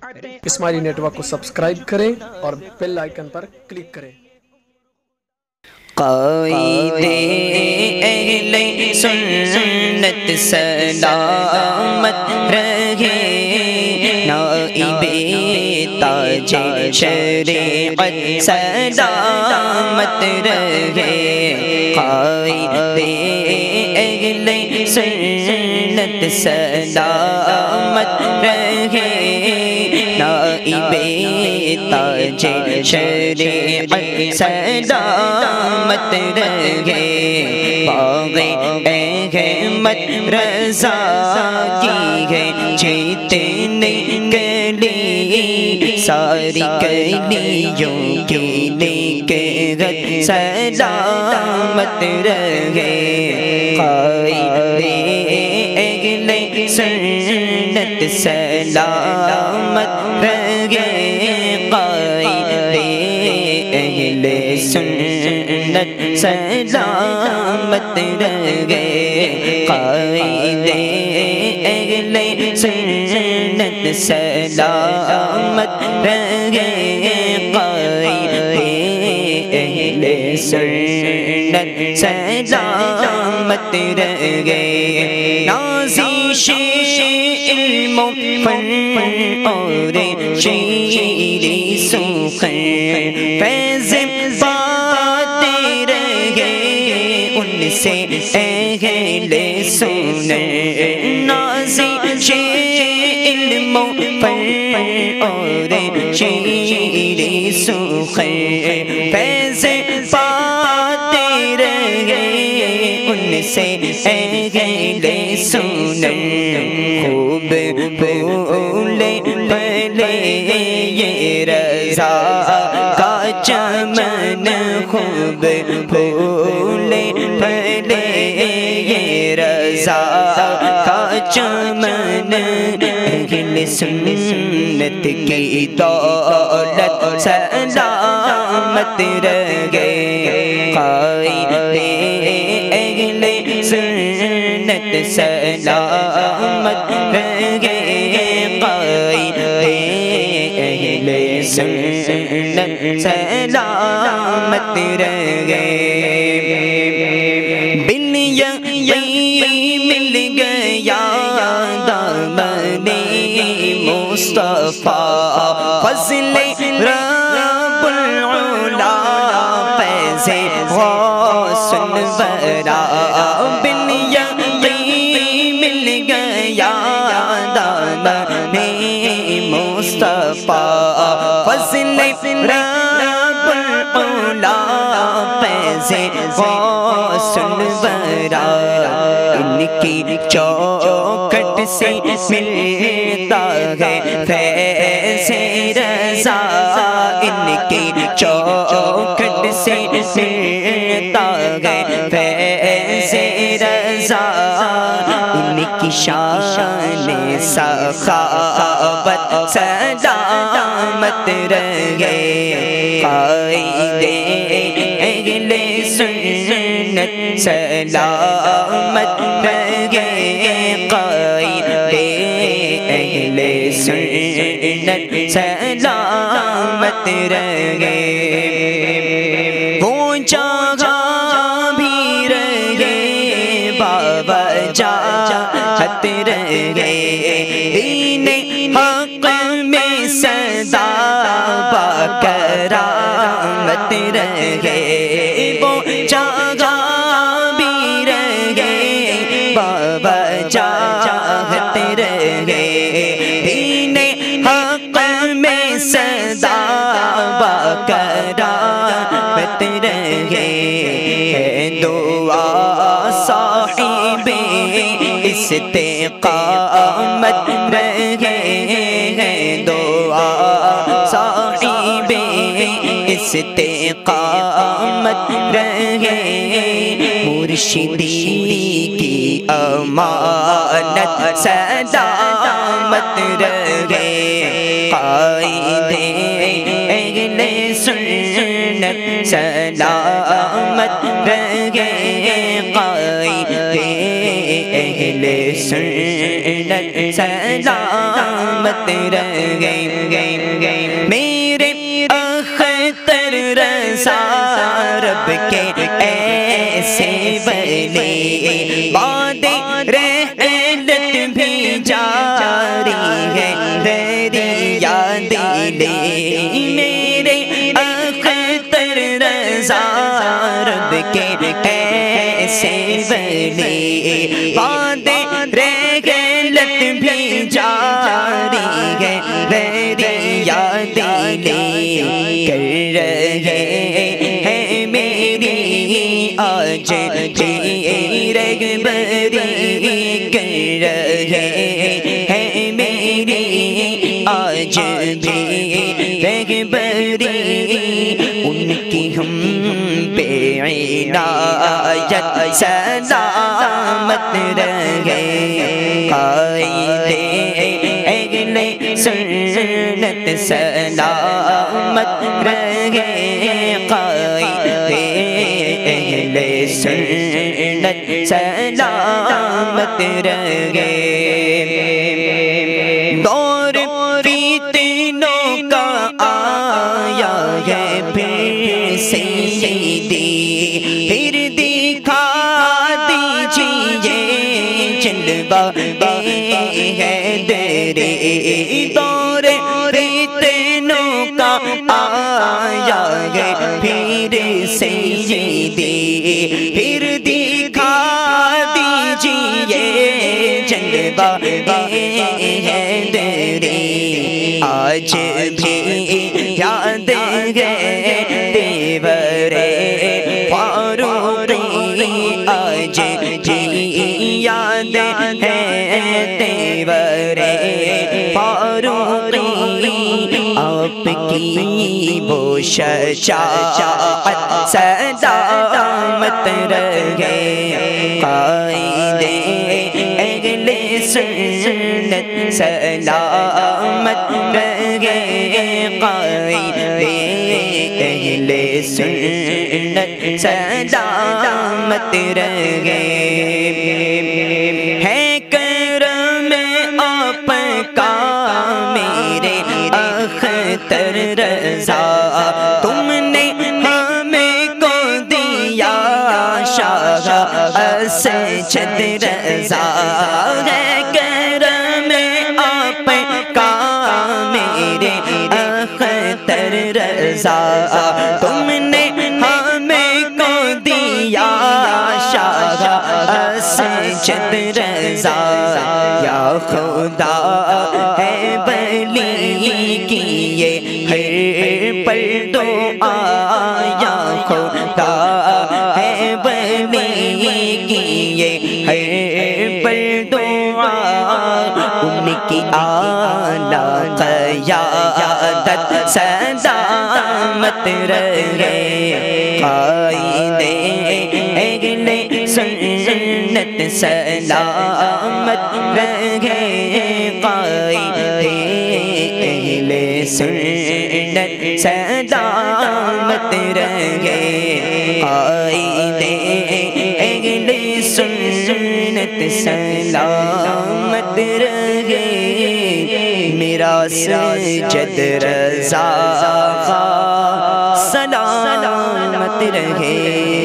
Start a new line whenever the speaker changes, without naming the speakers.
اسماعیلی network کو subscribe کریں اور بیل آئیکن پر کلک کریں۔
قائد اہل سنت سلامت رہے، نائب تاج شریعت سلامت رہے۔ قائد اہل سنت سلامت رہے، نائب تاج شریعت سلامت رہے۔ باغ احمد رضا کی ہے جتنی گلی، ساری گلیوں کی نگہت سلامت رہے۔ قائد اہل سنت سلامت رہے، قائد اہل سنت سلامت رہے، قائد اہل سنت سلامت رہے، قائد اہل سنت سلامت رہے۔ نازش علم و فن اور شیریں سخن فیض پاتے رہے، ان سے اہل سنت۔ نازش علم و فن اور شیریں سخن فیض پاتے رہے، ان سے اہل سنت۔ خوب پھولے پھلے یہ رضا کا چمن، خوب پھولے پھلے یہ رضا کا چمن۔ اہل سنت کی دولت سلامت رہے، قائد اہل سنت سلامت رہے، قائد اہل سنت سلامت رہے۔ بن یقین مل گیا دامن مصطفیٰ، فضل رب العلا فیض غوث الورا۔ بن یقین مل گیا دامن مصطفیٰ، فضل رب العلا فیض غوث الورا۔ ان کی چوکھٹ سے ملتا ہے فیض رضا، ان کی چوکھٹ سے ملتا ہے فیض رضا۔ ان کی شان سخاوت سلامت رہے، قائد اہل سنت سلامت رہے، قائد اہل سنت سلامت رہے۔ وہ جگہ بھی رہے بابا جاہت رہے، دین حق میں صدا باکرامت رہے۔ وہ جگہ بھی رہے بابا جاہت رہے، دین حق میں صدا باکرامت رہے۔ دعا صاحب استقامت رہے، دعا صاحب استقامت رہے، مرشدی کی امانت سلامت رہے، قائد اہل سنت سلامت رہے، قائد اہل سنت سنت سلامت رہے میرے اختر رضا رب کے ایسے ولی بعد رحلت بھی جاری ہے تیری یاد لے میرے اختر رضا رب کے ایسے ولی بعد رحلت بھی جاری ہے تیری یاد لے کر رہے ہیں میری آج بھی رغبری کر رہے ہیں میری آج بھی رغبری ان کی ہم پہ عنایت سلامت رہے قائد اہل سنت سلامت رہے قائد اہل سنت سلامت رہے دور فتنوں کا آیا ہے پھر سیدی پھر دکھا دیجیے جلوہ حیدری دور فتنوں کا آیا ہے پھر سیدی پھر دکھا دیجیے جلوہ حیدری آج بھی یاد ہے دیور فاروقی آج بھی یاد ہے دیور فاروقی آپ کی وہ شجاعت سلامت رہے قائد اہل سنت سلامت رہے قائد اہل سنت سلامت رہے ہے کرم آپ کا میرے اختر رضا تم نے ہمیں کو دیا شاہ اسجد رضا ہے کرم آپ کا میرے اختر رضا تم نے ہمیں کو دیا شاہ اسجد رضا یا خدا ہے ولی کی یہ ہر پل دعا یا خدا ہے ولی کی یہ ہر پل دعا ان کی اعلیٰ قیادت سلامت رہے قائد اہل سنت سلامت رہے قائد اہل سنت سلامت رہے قائد اہل سنت سلامت رہے میرا سجد رضا سلامت رہے